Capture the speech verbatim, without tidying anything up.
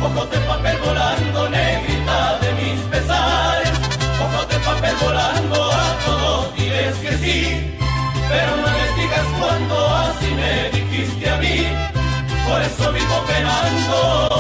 ojos de papel volando, negrita de mis pesares, ojos de papel volando, a todos diles que sí, pero no les digas cuando así me dijiste a mí, por eso vivo penando.